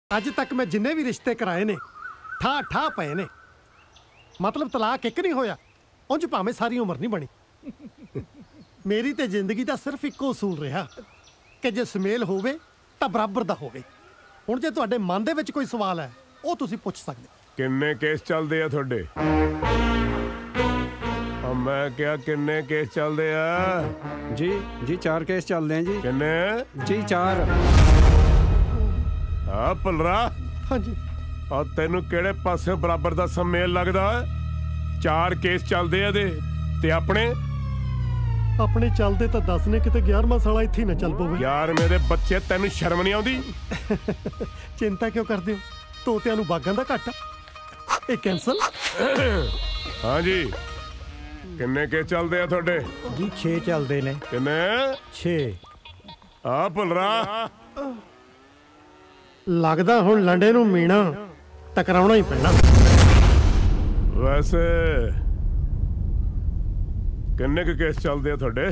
अज तक मैं जिन्ने भी रिश्ते कराए ने ठा ठा पे ने, मतलब तलाक एक नहीं होया, उंज भावें सारी उम्र नहीं बनी। मेरी ते जिंदगी दा सिर्फ इक्को उसूल रहा कि जे सुमेल होवे तां बराबर दा होवे। हुण जे तुहाडे मन दे विच कोई सवाल है ਉਹ ਤੁਸੀਂ ਪੁੱਛ ਸਕਦੇ। किन्ने केस चलदे आ तुहाडे? मैं क्या किन्ने केस चलदे आ? जी 4 केस चलदे हैं जी। किन्ने? जी 4। हाँ भुलरा। हाँ जी। और तेनू किहड़े पासे बराबर दा सुमेल लगदा? 4 केस चलदे आ ते अपने चलदे तां दस ने, किते 11वां साला इत्थे ना चल पवे। 11वें दे बच्चे तैनू शर्म नहीं आउंदी? चिंता क्यों करदे हो? तोतियां नू बागां दा घाटा। ਇਹ कैंसल। हाँ जी, किन्ने केस चलदे आ तुहाडे? जी 6 चलदे ने। किन्ने? 6। आ भुलरा, लगदा हुण लंडे नू मीणा टकराउणा ही पैਣਾ। वैसे किन्ने के केस चलदे आ तुहाडे?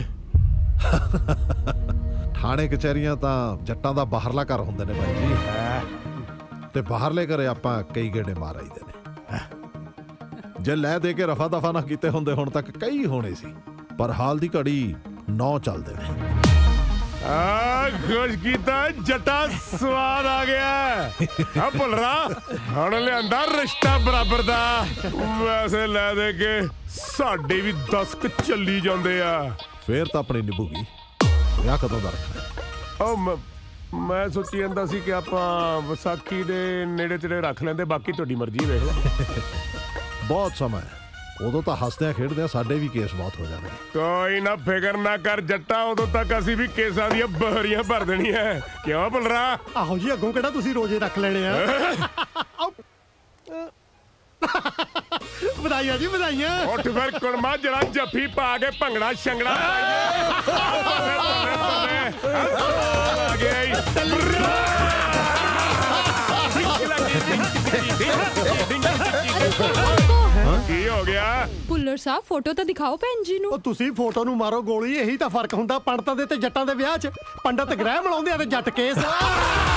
ਥਾਣੇ ਕਚਹਿਰੀਆਂ ਤਾਂ ਜੱਟਾਂ ਦਾ ਬਾਹਰਲਾ ਘਰ ਹੁੰਦੇ ਨੇ ਬਾਈ ਜੀ, ਤੇ ਬਾਹਰਲੇ ਘਰੇ ਆਪਾਂ ਕਈ ਗੇੜੇ ਮਾਰ ਆਈਦੇ ਨੇ। ਜੇ ਲੈ ਦੇ ਕੇ ਰਫਾ ਦਫਾ ਨਾ ਕੀਤੇ ਹੁੰਦੇ ਹੁਣ ਤੱਕ ਕਈ ਹੋਣੇ ਸੀ, ਪਰ ਹਾਲ ਦੀ ਘੜੀ 9 ਚੱਲਦੇ ਨੇ। खुश कीता जटा, स्वाद आ गया। हाँ भुलरा, हुण लिआंदा रिश्ता बराबर दा। वैसे लै दे के साडे भी 10 क चली जांदे आ। ਫੇਰ ਤਾਂ ਆਪਣੀ ਨਿਭੂਗੀ। ਵਿਆਹ ਕਦੋਂ ਦਾ ਰੱਖਣਾ? मैं सोची जांदा सी कि आपां विसाखी दे नेड़े तेड़े रख लैंदे, बाकी तुहाडी मर्जी वेख लो। ਬਹੁਤ ਸਮਾਂ ਹੈ, ਉਦੋਂ ਤਾਂ ਹੱਸਦਿਆਂ ਖੇਡਦਿਆਂ ਸਾਡੇ ਵੀ ਕੇਸ ਬਹੁਤ ਹੋ ਜਾਣਗੇ। कोई ना फिकर ना कर जट्टा, उदों तक असीं भी केसां दीयां बहरियां भर देणीਆਂ। क्यों भुलरा? आहो जी, अगों किहड़ा तुसीं रोजे रख लेने आ। ਵਧਾਈਆਂ ਜੀ, ਵਧਾਈਆਂ। ਉੱਠ ਫਿਰ ਕੁੜਮਾ, ਜਰਾ ਜੱਫੀ ਪਾ ਕੇ ਭੰਗੜਾ ਛੰਗੜਾ ਆ ਗਿਆ ਈ। ਕੀ ਹੋ ਗਿਆ? ਭੁੱਲਰ ਸਾਹਿਬ, ਫੋਟੋ ਤਾਂ ਦਿਖਾਓ ਭੈਣ ਜੀ ਨੂੰ। ਉਹ ਤੁਸੀਂ ਫੋਟੋ ਨੂੰ ਮਾਰੋ ਗੋਲੀ, ਇਹੀ ਤਾਂ ਫਰਕ ਹੁੰਦਾ ਪੰਡਤਾਂ ਦੇ ਤੇ ਜੱਟਾਂ ਦੇ ਵਿਆਹ 'ਚ। ਪੰਡਤ ਗ੍ਰਹਿ ਮਿਲਾਉਂਦੇ ਆ ਤੇ ਜੱਟ ਕੇਸ।